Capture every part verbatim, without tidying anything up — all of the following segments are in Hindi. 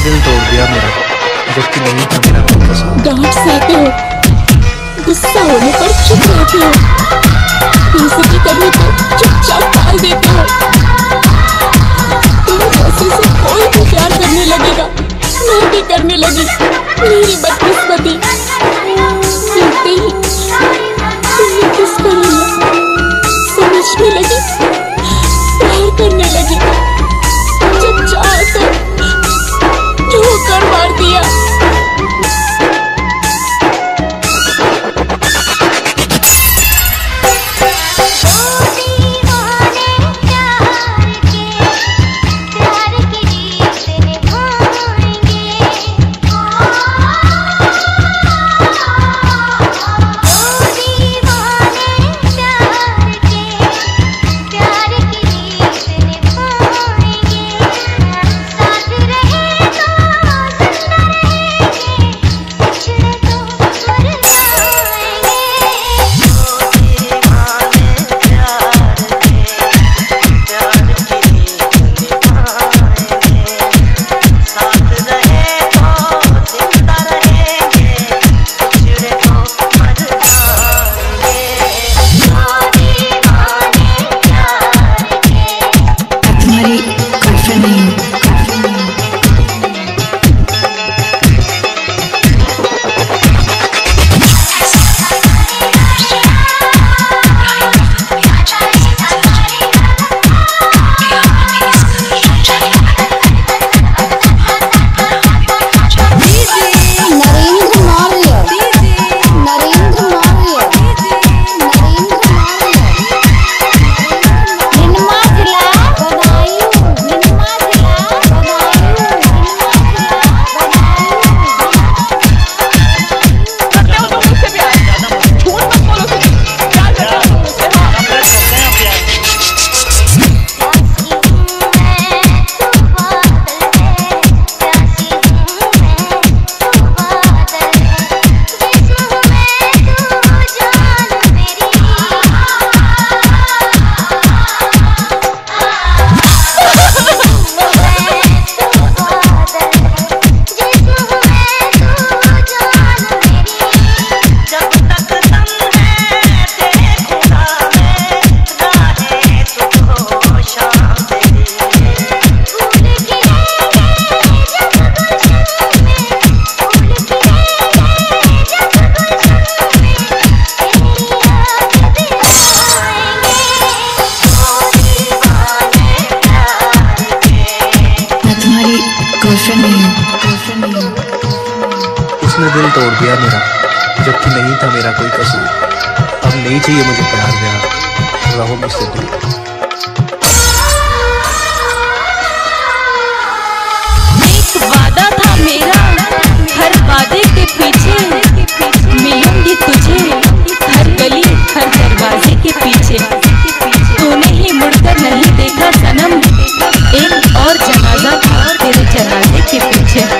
दिल तोड़ दिया मेरा, जबकि नहीं था मेरा कोई कसूर। डांट सहते हो, गुस्सा होने पर चुप रहते हो, बेइज्जती करने पर चुपचाप टाल देते हो। तुम जैसे से कोई भी प्यार करने लगेगा, मैं भी करने लगी। मेरी बदकिस्मती, सुनते ही तुमने किस कर लिया, समझने लगी, प्यार करने लगी। जब चाहा तो ठोकर मार दिया। उसने दिल तोड़ दिया मेरा, जबकि नहीं था मेरा कोई कसूर। अब नहीं चाहिए मुझे प्यार व्यार, रहो मुझसे दूर। एक वादा था मेरा, हर वादे के पीछे मिलूंगी तुझे, हर गली हर दरवाजे के पीछे। तूने ही मुड़कर नहीं देखा सनम, एक और जनाजा था तेरे जनाजे के पीछे।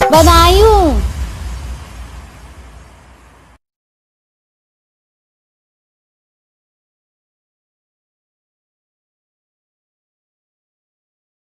बधाई हूँ।